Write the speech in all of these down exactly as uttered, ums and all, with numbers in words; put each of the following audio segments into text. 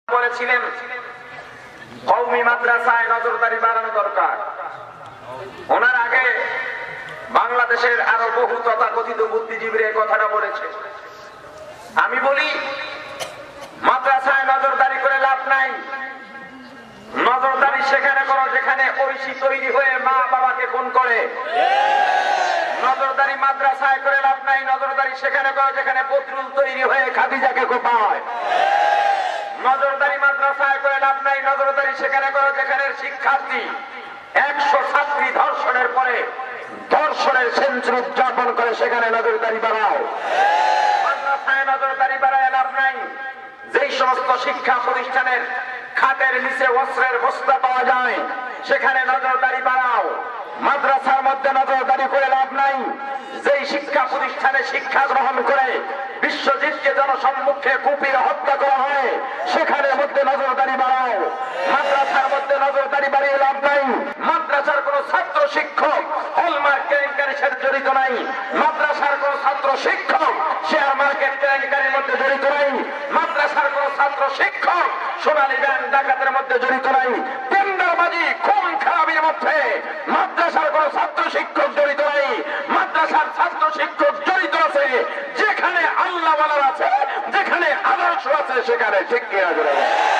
বলেছিলেন কওমি মাদ্রাসায় নজরদারি বাড়ানো দরকার। ওনার আগে বাংলাদেশের আরো বহু তথাকথিত বুদ্ধিজীবীরা এই কথাটা বলেছে। আমি বলি মাদ্রাসায় নজরদারি করে লাভ নাই। নজরদারি সেখানে করো যেখানে ঐশী তৈরি হয়ে মা বাবাকে খুন করে। নজরদারি মাদ্রাসায় করে লাভ নাই। নজরদারি সেখানে করো যেখানে বদরুল তৈরি হয়ে খাদিজাকে কোপায়। নজরদারি মাদ্রাসায় করে লাভ নাই। নজরদারি সেখানে করো যেখানে শিক্ষার্থী একশো ছাত্রী ধর্ষণের পরে ধর্ষণের সেঞ্চুরি উদযাপন করে, সেখানে নজরদারি বাড়াও। মাদ্রাসায় নজরদারি বাড়ায় লাভ নাই। যেই সমস্ত শিক্ষা প্রতিষ্ঠানের খাটের নিচে অস্ত্রের বস্তা পাওয়া যায় সেখানে নজরদারি বাড়াও। মাদ্রাসার মধ্যে নজরদারি করে লাভ নাই। যেই শিক্ষা প্রতিষ্ঠানে শিক্ষা গ্রহণ করে বিশ্বজিৎকে জনসম্মুখে কুপিয়ে হত্যা করা হয় সেখানে মধ্যে নজরদারি বাড়াও। মাদ্রাসার মধ্যে নজরদারি বাড়িয়ে লাভ নাই। মাদ্রাসার কোন ছাত্র শিক্ষক হলমার্ক কেলেঙ্কারির সাথে জড়িত নাই। মাদ্রাসার কোন ছাত্র শিক্ষক শেয়ার মার্কেট কেলেঙ্কারির মধ্যে জড়িত নাই। মাদ্রাসার কোন ছাত্র শিক্ষক সোনালী ব্যাংক ডাকাতের মধ্যে জড়িত নাই। টেন্ডারবাজি খুন খারাপির মধ্যে মাদ্রাসার কোন ছাত্র শিক্ষক জড়িত নাই। মাদ্রাসার ছাত্র শিক্ষক জড়িত আছে যেখানে আল্লাহ ওয়ালা আছে, যেখানে আদর্শ আছে সেখানে। ঠিক কিনা জোরে?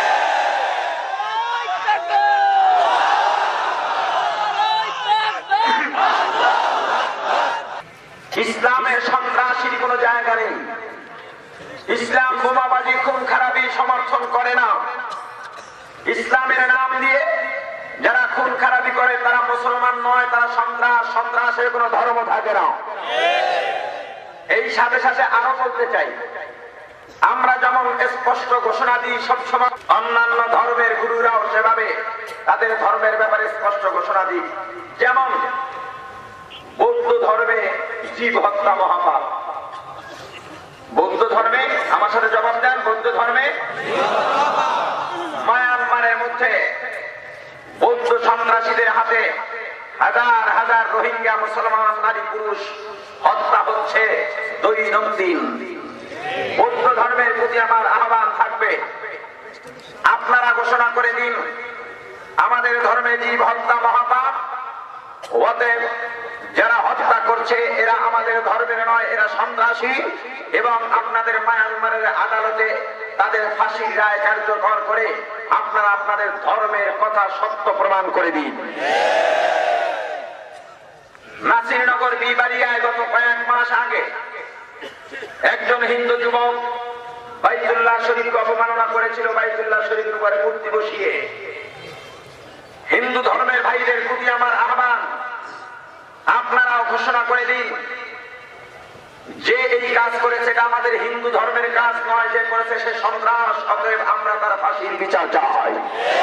ইসলামের সন্ত্রাসীর কোন জায়গা নেই। ইসলাম বোমাবাজি খুন খারাপি সমর্থন করে না। ইসলামের নাম দিয়ে যারা খুন খারাপি করে তারা মুসলমান নয়, তারা সন্ত্রাস। সন্ত্রাসের কোন ধর্ম থাকে না। এই সাথে সাথে আরো বলতে চাই, আমরা যেমন স্পষ্ট ঘোষণা দিই সবসময়, অন্যান্য ধর্মের গুরুরাও সেভাবে তাদের ধর্মের ব্যাপারে স্পষ্ট ঘোষণা দিই। যেমন বৌদ্ধ ধর্মে জীব হত্যা মহাপাপ। বৌদ্ধ ধর্মে, আমার সাথে জবাব দেন, বৌদ্ধ ধর্মে মায়ানমারের মধ্যে বৌদ্ধ সন্ত্রাসীদের হাতে হাজার হাজার রোহিঙ্গা মুসলমান নারী পুরুষ হত্যা হচ্ছে দৈনন্দিন। বৌদ্ধ ধর্মের প্রতি আমার আহ্বান থাকবে, আপনারা ঘোষণা করে দিন আমাদের ধর্মে জীব হত্যা মহাপাপ। অতএব যারা হত্যা করছে এরা আমাদের ধর্মের নয়, এরা সন্ত্রাসী। এবং আপনাদের মায়ানমারের আদালতে তাদের ফাঁসির রায় কার্যকর করে আপনারা আপনাদের ধর্মের কথা সত্য প্রমাণ করে দিন। নাসিরনগর বিবাড়িয়ায় গত কয়েক মাস আগে একজন হিন্দু যুবক বাইতুল্লাহ শরীফকে অবমাননা করেছিল। বাইতুল্লাহ শরীফের উপরে মূর্তি বসিয়ে। হিন্দু ধর্মের ভাইদের প্রতি আমার আহ্বান, আপনারাও ঘোষণা করে দিন যে এই কাজ করেছে এটা আমাদের হিন্দু ধর্মের কাজ নয়, যে করেছে সে সন্ত্রাস। অতএব আমরা তার ফাঁসির বিচার চাই।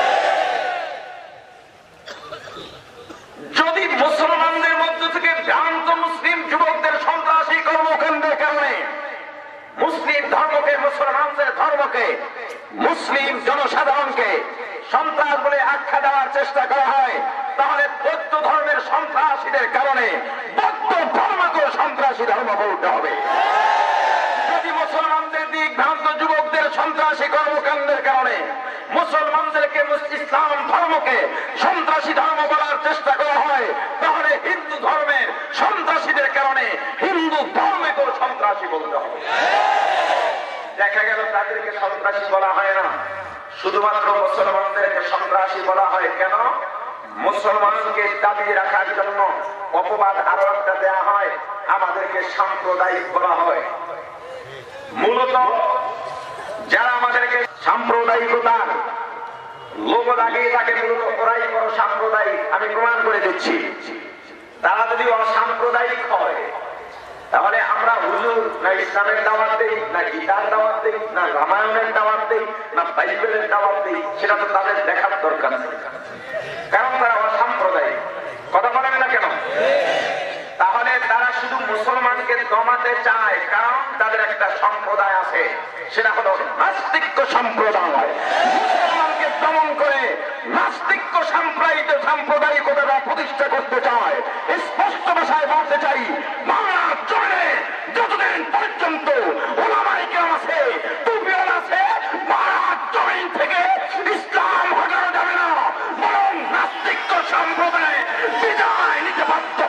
যদি মুসলমানদের মধ্য থেকে ভ্রান্ত মুসলিম যুবকদের সন্ত্রাসী কর্মকাণ্ডের কারণে মুসলিম ধর্মকে, মুসলমানদের ধর্মকে, মুসলিম জনসাধারণকে সন্ত্রাস বলে আখ্যা দেওয়ার চেষ্টা করা হয়, তাহলে বৌদ্ধ ধর্মের সন্ত্রাসীদের কারণে বৌদ্ধ ধর্মকে সন্ত্রাসী ধর্ম বলতে হবে। যদি মুসলমানদের দিক ভ্রান্ত যুবকদের সন্ত্রাসী কর্মকাণ্ডের কারণে মুসলমানদেরকে, ইসলাম ধর্মকে সন্ত্রাসী ধর্ম বলার চেষ্টা করা হয়, তাহলে হিন্দু ধর্মের সন্ত্রাসীদের কারণে হিন্দু ধর্মকেও সন্ত্রাসী বলতে হবে। দেখা গেল তাদেরকে সন্ত্রাসী বলা হয় না, শুধুমাত্র মুসলমানদেরকে সন্ত্রাসী বলা হয়। কেন? মুসলমানকে দাবিয়ে রাখার জন্য অপবাদ আরো একটা দেয়া হয়, আমাদেরকে সাম্প্রদায়িক বলা হয়। মূলত যারা আমাদেরকে সাম্প্রদায়িকতার লোক লাগিয়ে থাকে, মূলত ওরাই বড় সাম্প্রদায়িক। আমি প্রমাণ করে দিচ্ছি। তারা যদি অসাম্প্রদায়িক হয় তাহলে আমরা হুজুর না ইসলামের দাওয়াত দেই, না গীতার দাওয়াত দেই, না রামায়ণের দাওয়াত দেই, না বাইবেলের দাওয়াত দেই, সেটা তো তাদের দেখার দরকার আছে। কারণ তারা অসাম্প্রদায়িক। কথা বলেন না কেন? তাহলে তারা শুধু মুসলমানকে দমাতে চায়, কারণ তাদের একটা সম্প্রদায় আছে, সেটা হলো নাস্তিক্য সম্প্রদায়। মুসলমানকে দমন করে নাস্তিক্য সাম্প্রদায়িক সাম্প্রদায়িকতা প্রতিষ্ঠা করতে চায়। স্পষ্ট ভাষায় বলতে চাই, বাংলার জমিনে যতদিন পর্যন্ত ওলামায়ে কেরাম আছে, টুপিওয়ালা আছে, বাংলার জমিন থেকে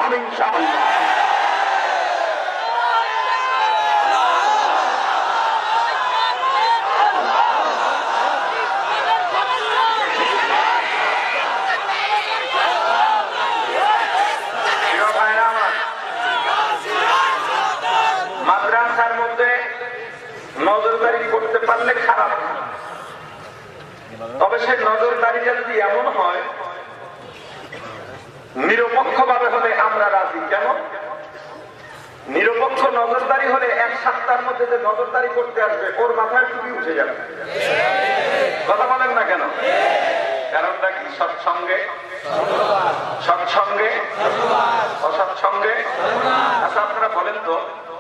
হবে ইনশাআল্লাহ। মাদ্রাসার মধ্যে নজরদারি করতে পারলে খারাপ, তবে সেই নজরদারিটা যদি এমন হয় নিরপেক্ষ ভাবে হলে আমরা রাজি। কেন? নিরপেক্ষ নজরদারি হলে এক সপ্তাহের মধ্যে যে নজরদারি করতে আসবে ওর মাথায় টুপি উঠে যাবে। কথা বলেন না কেন? কারণটা কি? সৎসঙ্গে, সৎসঙ্গে, অসৎসঙ্গে। আচ্ছা আপনারা বলেন তো,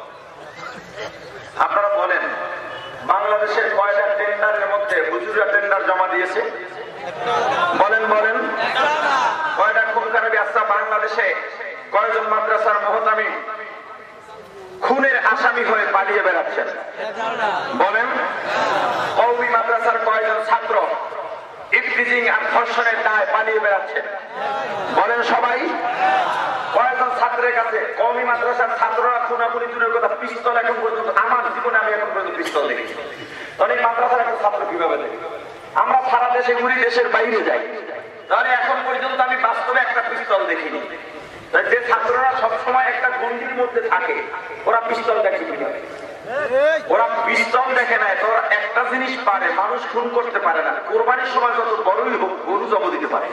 আপনারা বলেন বাংলাদেশের কয়টা টেন্ডারের মধ্যে হুজুরা টেন্ডার জমা দিয়েছে? বলেন বলেন কয়টা? খুন খারাপি। আচ্ছা বাংলাদেশে কয়জন মাদ্রাসার মুহতামিম খুনের আসামি হয়ে পালিয়ে বেড়াচ্ছেন? বলেন। কওমি মাদ্রাসার কয়জন ছাত্র ইফতিজিং আর ধর্ষণের দায়ে পালিয়ে বেড়াচ্ছেন? বলেন সবাই। কয়জন ছাত্রের কাছে কওমি মাদ্রাসার ছাত্ররা খুনাখুনি দূরের কথা, পিস্তল এখন পর্যন্ত আমার জীবনে আমি এখন পর্যন্ত পিস্তল দেখি। তাহলে মাদ্রাসার এখন ছাত্র কিভাবে দেখি? আমরা সারা দেশে ঘুরি, দেশের বাইরে যাই, তাহলে এখন পর্যন্ত আমি বাস্তবে একটা পিস্তল দেখিনি। যে ছাত্ররা সবসময় একটা গন্ডির মধ্যে থাকে ওরা পিস্তল দেখে কিভাবে? ওরা পিস্তল দেখে না, ওরা একটা জিনিস পারে, মানুষ খুন করতে পারে না। কোরবানির সময় যত বড়ই হোক গরু জব দিতে পারে।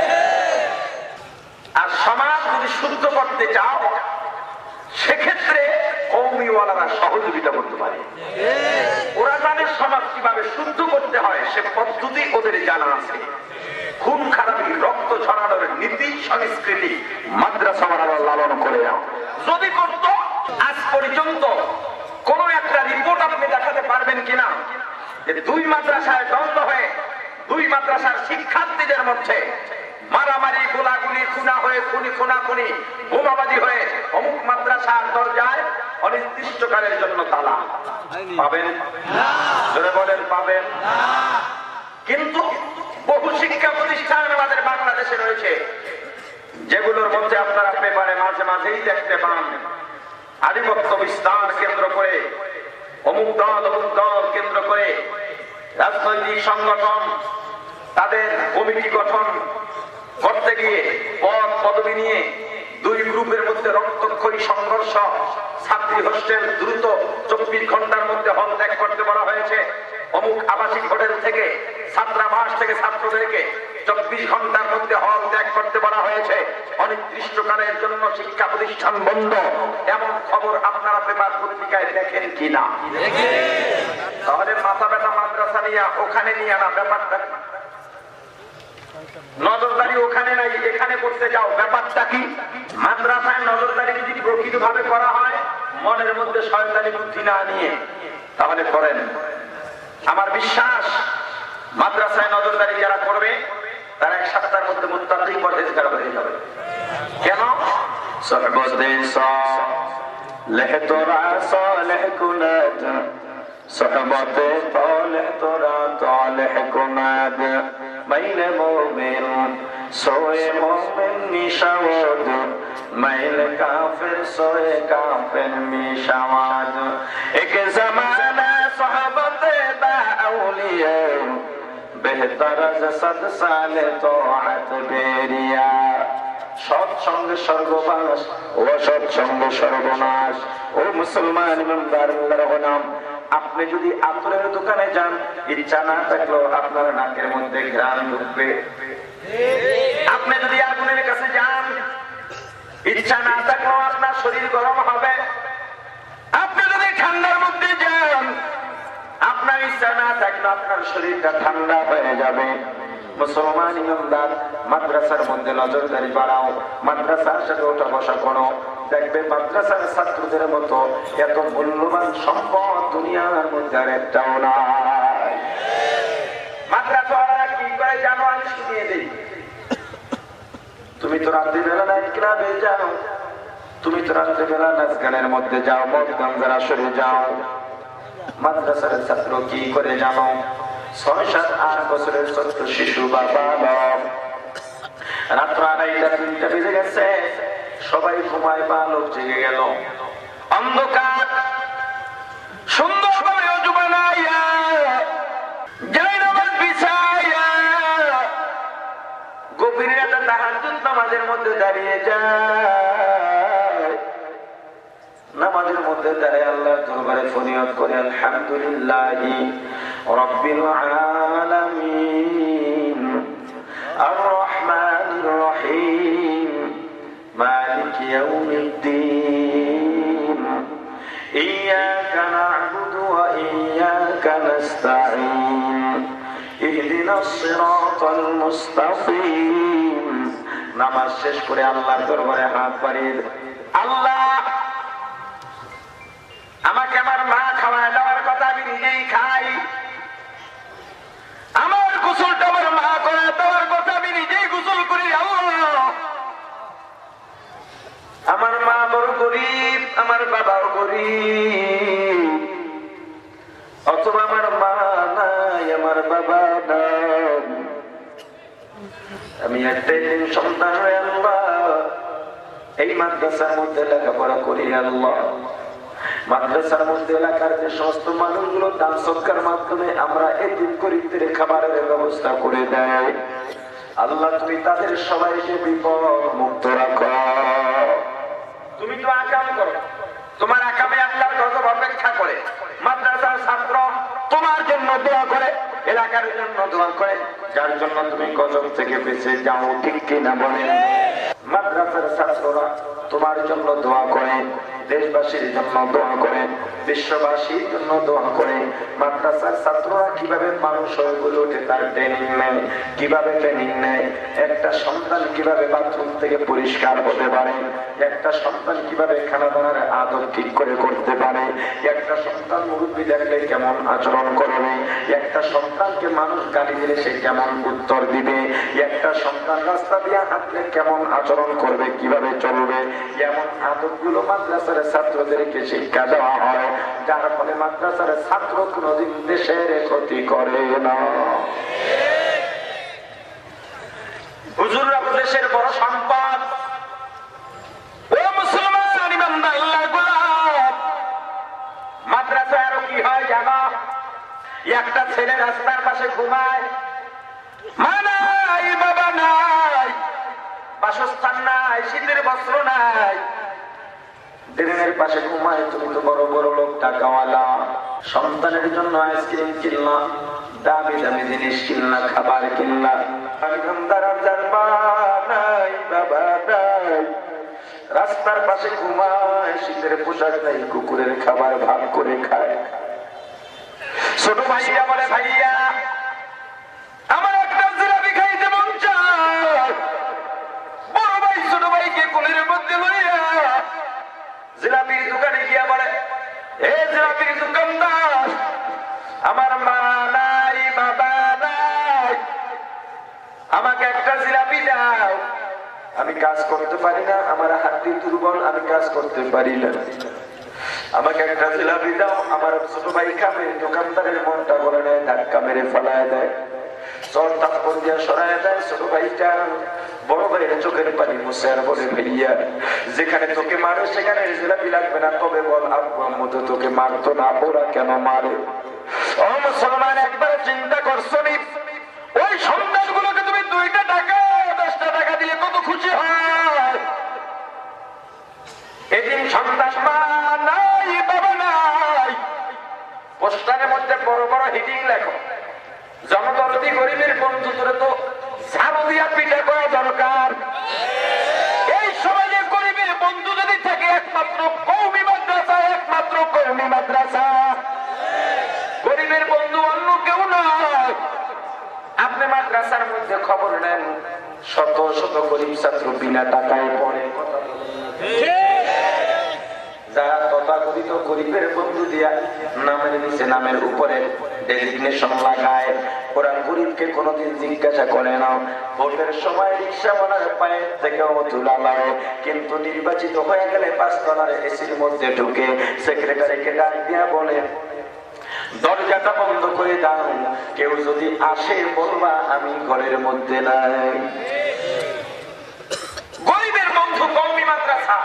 আর সমাজ যদি শুদ্ধ করতে চাও সেক্ষেত্রে কওমিওয়ালারা সহযোগিতা করতে পারে। ওরা জানে সমাজ কিভাবে শুদ্ধ করতে হয়, সে পদ্ধতি ওদের জানা আছে। খুন খারাপি, রক্ত ছড়ানোর নীতি সংস্কৃতি মাদ্রাসাওয়ালারা লালন করে নাও। যদি করতো আজ পর্যন্ত কোন একটা রিপোর্ট আপনি দেখাতে পারবেন কিনা যে দুই মাদ্রাসায় দ্বন্দ্ব হয়ে দুই মাদ্রাসার শিক্ষার্থীদের মধ্যে মারামারি, গোলাগুলি, খুনা হয়ে খুনি খুনাখুনি, বোমাবাজি হয়ে অমুক মাদ্রাসার দরজায় অনির্দিষ্টকালের জন্য তালা? পাবেন? জোরে বলেন পাবেন? কিন্তু বহু শিক্ষা প্রতিষ্ঠান আমাদের বাংলাদেশে রয়েছে যেগুলোর মধ্যে আপনারা পেপারে মাঝে মাঝেই দেখতে পান আধিপত্য বিস্তার কেন্দ্র করে, অমুক দল অমুক দল কেন্দ্র করে রাজনৈতিক সংগঠন তাদের কমিটি গঠন করতে গিয়ে পদ পদবি নিয়ে দুই গ্রুপের মধ্যে রক্তক্ষয়ী সংঘর্ষ। ছাত্রী হোস্টেল দ্রুত চব্বিশ ঘন্টার মধ্যে হল ত্যাগ করতে বলা হয়েছে। অমুক আবাসিক হোটেল থেকে ছাত্রাবাস থেকে ছাত্রদেরকে চব্বিশ ঘন্টার মধ্যে হল ত্যাগ করতে বলা হয়েছে। অনির্দিষ্টকালের জন্য শিক্ষা প্রতিষ্ঠান বন্ধ, এমন খবর আপনারা পেপার পত্রিকায় দেখেন কিনা? তাহলে মাথা ব্যথা মাদ্রাসা নিয়ে ওখানে নিয়ে না, ব্যাপারটা নজরদারি ওখানে নাই, এখানে করতে যাও। ব্যাপারটা কি? মাদ্রাসায় নজরদারি যদি প্রকৃত ভাবে করা হয়, মনের মধ্যে শয়তানি বুদ্ধি না নিয়ে, তাহলে করেন। আমার বিশ্বাস মাদ্রাসায় নজরদারি যারা করবে তারা এক সপ্তাহের মধ্যে মুত্তাকি পরহেজগার হয়ে যাবে। কেন? সোহবতে সালেহ তোরা সালেহ কুনাত, সোহবতে সালেহ তোরা সালেহ কুনাত, মাইলে মুমিন সোয়ে মুমিন নিশাওয়াদ, মাইলে কাফির সোয়ে কাফির নিশাওয়াদ। এক জামানা সোহবতে বা আউলিয়া বেহতর সদ সালে তোআত বেরিয়া। সৎসঙ্গে স্বর্গবাস ও সৎসঙ্গে সর্বনাশ। ও মুসলমান ইমানদার আল্লাহর গোলাম, আপনি যদি আতরের দোকানে যান, ইচ্ছা না থাকলেও আপনার নাকের মধ্যে ঘ্রাণ ঢুকবে। আপনি যদি আগুনের কাছে যান, ইচ্ছা না থাকলেও আপনার শরীর গরম হবে। আপনি যদি ঠান্ডার মধ্যে যান, আপনার ইচ্ছা না থাকলে আপনার শরীরটা ঠান্ডা হয়ে যাবে। মুসলমান ইমানদার, মাদ্রাসার মধ্যে নজরদারি বাড়াও, মাদ্রাসার সাথে ওঠা বসা করো। দেখবে মাদ্রাসার ছাত্রদের মতো এত মূল্যবান সম্পদ দুনিয়ার মধ্যে আর একটাও নাই। মাদ্রাসাওয়ালারা কি করে জানো? আমি শুনিয়ে দিই। তুমি তো রাত্রিবেলা নাইট ক্লাবে যাও, তুমি তো রাত্রিবেলা নাচ গানের মধ্যে যাও, মদ গাঞ্জার আসরে যাও। মাদ্রাসার ছাত্র কি করে জানো? ছয় সাত আট বছরের ছোট্ট শিশু বা বালক, রাত্র আড়াইটা তিনটা বেজে গেছে, সবাই ঘুমায় বা লোক জেগে গেল, অন্ধকার সুন্দরভাবে অজু বানাইয়া যাই নামাজ বিছাইয়া গভীর রাতে তাহাজ্জুদ নামাজের মধ্যে দাঁড়িয়ে যায়। নামাজের মধ্যে দাঁড়িয়ে আল্লাহর দরবারে ফরিয়াদ করে আলহামদুলিল্লাহি রাব্বিল আলামিন আর রহমানির রহিম মালিক ইয়াউমিদ্দিন ইয়্যাকা না'বুদু ওয়া ইয়্যাকা নাস্তাঈন ইহদিনাস সিরাতাল মুস্তাকিম। নামাজ শেষ করে আল্লাহর দরবারে হাত বাড়িয়ে আল্লাহ আমাকে আমার মা খাওয়ায় দেওয়ার কথা আমি নিজেই খাই, আমার গোসলটা আমার মা করে দেওয়ার কথা আমি নিজেই গোসল করি। আল্লাহ আমার মা বড় গরিব, আমার বাবাও গরিব, অথবা আমার মা নাই আমার বাবা নাই, আমি একটাই সন্তান হয়ে আল্লাহ এই মাদ্রাসার মধ্যে লেখাপড়া করি। আল্লাহ মাদ্রাসার মধ্যে এলাকার যে সমস্ত মানুষগুলো দান সৎকার মাধ্যমে আমরা এতিম গরিবদের খাবারের ব্যবস্থা করে দেয়, আল্লাহ তুমি তাদের সবাইকে বিপদ মুক্ত রাখো। তুমি তো আকাম করো, তোমার আকামে আল্লাহর গজব অপেক্ষা করে, মাদ্রাসার ছাত্র তোমার জন্য দোয়া করে, এলাকার জন্য দোয়া করে, যার জন্য তুমি গজব থেকে বেঁচে যাও, ঠিক কিনা বলেন? মাদ্রাসার ছাত্ররা তোমার জন্য দোয়া করে, দেশবাসীর জন্য দোয়া করে, বিশ্ববাসীর জন্য দোয়া করে। মাদ্রাসার ছাত্ররা কিভাবে মানুষ হয়ে গড়ে ওঠে তার ট্রেনিং নেয়, কিভাবে ট্রেনিং নেয়, একটা সন্তান কিভাবে বাথরুম থেকে পরিষ্কার হতে পারে, একটা সন্তান কিভাবে খানা দানার আদর ঠিক করে করতে পারে, একটা সন্তান মুরব্বী দেখলে কেমন আচরণ করবে, একটা সন্তানকে মানুষ গালি দিলে সে কেমন উত্তর দিবে, একটা সন্তান রাস্তা দিয়ে হাঁটলে কেমন আচরণ করবে, কিভাবে চলবে, এমন আদবগুলো মাদ্রাসার ছাত্রদেরকে শিক্ষা দেওয়া হয়, যার ফলে মাদ্রাসার ছাত্র কোনদিন দেশের ক্ষতি করে না। হুজুররা দেশের বড় সম্পদ। ও মুসলমান ইমানদার আল্লাহর গোলাম, মাদ্রাসায় আরো কি হয় জানো? একটা ছেলে রাস্তার পাশে ঘুমায়, মা নাই বাবা নাই, বাসস্থান নাই, শীতের বস্ত্র নাই, ড্রেনের পাশে ঘুমায়। তুমি তো বড় বড় লোক, টাকাওয়ালা, সন্তানের জন্য আইসক্রিম কিনলা, দামি দামি জিনিস কিনলা, খাবার কিনলা, রাস্তার পাশে ঘুমায়, শীতের পোশাক নাই, কুকুরের খাবার ভাগ করে খায়। ছোট ভাইয়া বলে ভাইয়া আমার একটা জিলাপি খাইতে মন চায়, বড় ভাই ছোট ভাইকে কোলের মধ্যে লইয়া জিলাপির দোকানে গিয়া বলে, এ জিলাপির দোকানদার আমার মা নাই বাবা নাই, আমাকে একটা জিলাপি দাও, আমি কাজ করতে পারি না, আমার হাত দুর্বল, আমি কাজ করতে পারি না, আমাকে একটা জিলাপি দাও। আমার ছোট ভাই খাবে, দোকানদারের মনটা বলে নেয়, ধাক্কা মেরে ফেলায় দেয়, চর থাপ্পড় দিয়া সরায় দেয়। ছোট ভাইটা বড় ভাইয়ের চোখের পানি মুছে আর বলে, ভাইয়া যেখানে তোকে মারে সেখানে জিলাপি লাগবে না, তবে বল আব্বু আম্মু তো তোকে মারতো না, ওরা কেন মারে? ও মুসলমান, একবারে চিন্তা করছো নি ওই সন্তানগুলোকে তুমি দুইটা টাকা দশটা টাকা দিলে কত খুশি হয়? এদিন সন্তান মা নাই বাবা নাই, পোস্টারের মধ্যে বড় বড় হিটিং লেখো, জনদরদি গরিবের বন্ধু তোরে তো ঝাড়ু দিয়া পিঠা করা দরকার। এই সমাজে গরিবের বন্ধু যদি থাকে একমাত্র কওমি মাদ্রাসা, একমাত্র কওমি মাদ্রাসা, গরিবের বন্ধু অন্য কেউ নয়। আপনি মাদ্রাসার মধ্যে খবর নেন, শত শত গরিব ছাত্র বিনা টাকায় পড়ে। যারা তথাকথিত গরিবের বন্ধু দিয়া নামের নিচে নামের উপরে ডেজিগনেশন লাগায়, ওরা গরিবকে কোনোদিন জিজ্ঞাসা করে না। ভোটের সময় রিক্সাওয়ালার পায়ের থেকেও তুলা লাগে, কিন্তু নির্বাচিত হয়ে গেলে পাঁচতলার এসির মধ্যে ঢুকে সেক্রেটারিকে ডাক দিয়া বলে, দরজাটা বন্ধ করে দাও, কেউ যদি আসে বলবা আমি ঘরের মধ্যে নাই। গরিবের বন্ধু কওমি মাদ্রাসা,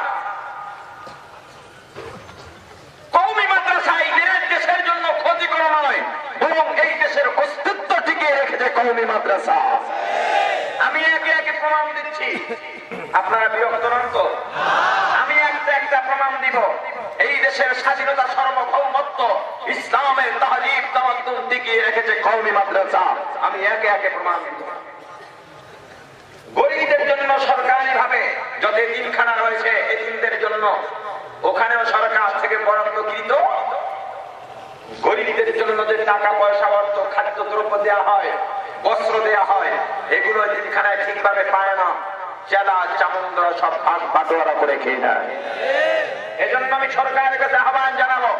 কওমি মাদ্রাসা এই দেশের জন্য ক্ষতিকর নয়, বরং এই দেশের অস্তিত্ব টিকিয়ে রেখেছে কওমি মাদ্রাসা। আমি একে একে প্রমাণ দিচ্ছি, আপনারা বিরক্ত নন তো? আমি একটা একটা প্রমাণ দিব। এই দেশের স্বাধীনতা, সার্বভৌমত্ব, ইসলামের তাহজিব তামাদ্দুন টিকিয়ে রেখেছে কওমি মাদ্রাসা। আমি একে একে প্রমাণ দিব। গরিবদের জন্য সরকারি ভাবে যত এতিমখানা রয়েছে, এতিমদের জন্য ওখানেও সরকার থেকে বরাদ্দকৃত গরিবদের জন্য যে টাকা পয়সা, অর্থ, খাদ্য দ্রব্য দেওয়া হয়, বস্ত্র দেওয়া হয়, এগুলো এতিমখানায় ঠিকভাবে পায় না। চেলা চামুন্ডরা সব ভাগ বাটোয়ারা করে খেয়ে নেয়। এজন্য আমি সরকারের কাছে আহ্বান জানাবো,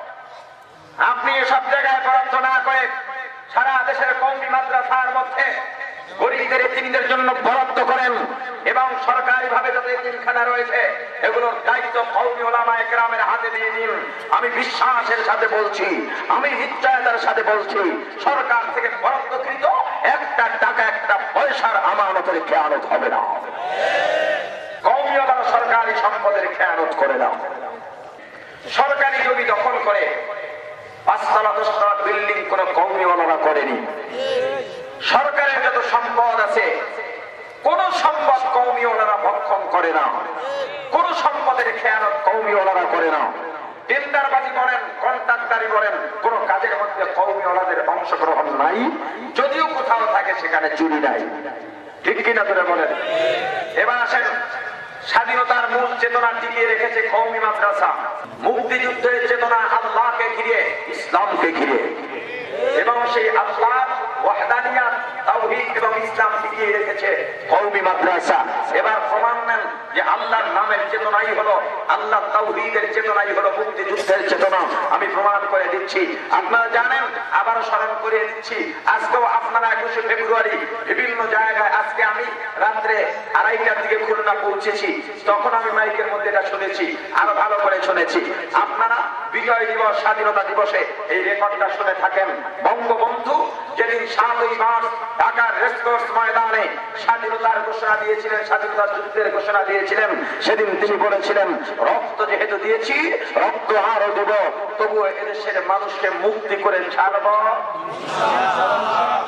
আপনি এসব জায়গায় বরাদ্দ না করে সারা দেশের কওমি মাদ্রাসার মধ্যে গরিবদের এতিমদের জন্য বরাদ্দ করেন এবং সরকারি ভাবে যত এতিমখানা রয়েছে এগুলোর দায়িত্ব কওমি উলামায়ে কেরামের হাতে দিয়ে দিন। আমি বিশ্বাসের সাথে বলছি, আমি নিশ্চয়তার সাথে বলছি, সরকার থেকে বরাদ্দকৃত একটা টাকা, একটা পয়সার আমানতের খেয়ানত হবে না। কওমি উলামা সরকারি সম্পদের খেয়ানত করে না। সরকারি জমি দখল করে পাঁচতলা দশতলা বিল্ডিং কোন কওমি উলামা করেনি। সরকারের যত সম্পদ আছে, কোন সম্পদ কওমি উলামা ভক্ষণ করে না, কোন সম্পদের খেয়ানত কওমি উলামা করে না। টেন্ডারবাজি বলেন, কন্ট্রাক্টরি বলেন, কোন কাজের মধ্যে কওমি উলামাদের অংশগ্রহণ নাই। যদিও কোথাও থাকে সেখানে চুরি নাই। ঠিক কিনা তোরা বলেন? এবার আসেন, স্বাধীনতার মূল চেতনা টিকিয়ে রেখেছে কওমি মাদ্রাসা। মুক্তিযুদ্ধের চেতনা আল্লাহকে ঘিরে, ইসলামকে ঘিরে, এবং সেই আল্লাহ ওয়াহদানিয়াত, তাওহীদ এবং ইসলাম টিকিয়ে রেখেছে কওমি মাদ্রাসা। এবার প্রমাণ নেন যে আল্লাহর নামের চেতনাই হলো, আল্লাহ তাওহীদের চেতনাই হলো মুক্তিযুদ্ধের চেতনা। আমি প্রমাণ করে দিচ্ছি। আপনারা জানেন, আবার স্মরণ করিয়ে দিচ্ছি, আজকেও আপনারা একুশে ফেব্রুয়ারি বিভিন্ন জায়গায়, আজকে আমি রাত্রে আড়াইটার দিকে খুলনা পৌঁছেছি, তখন আমি মাইকের মধ্যে এটা শুনেছি, আরো ভালো করে শুনেছি। আপনারা বিজয় দিবস, স্বাধীনতা দিবসে এই রেকর্ডটা শুনে থাকেন। বঙ্গবন্ধু যেদিন সাতই মার্চ ঢাকার রেসকোর্স ময়দানে স্বাধীনতার ঘোষণা দিয়েছিলেন, স্বাধীনতার যুদ্ধের ঘোষণা দিয়েছিলেন, সেদিন তিনি বলেছিলেন, রক্ত যেহেতু দিয়েছি, রক্ত আরো দেব, তবুও এদেশের মানুষকে মুক্তি করে ছাড়ব।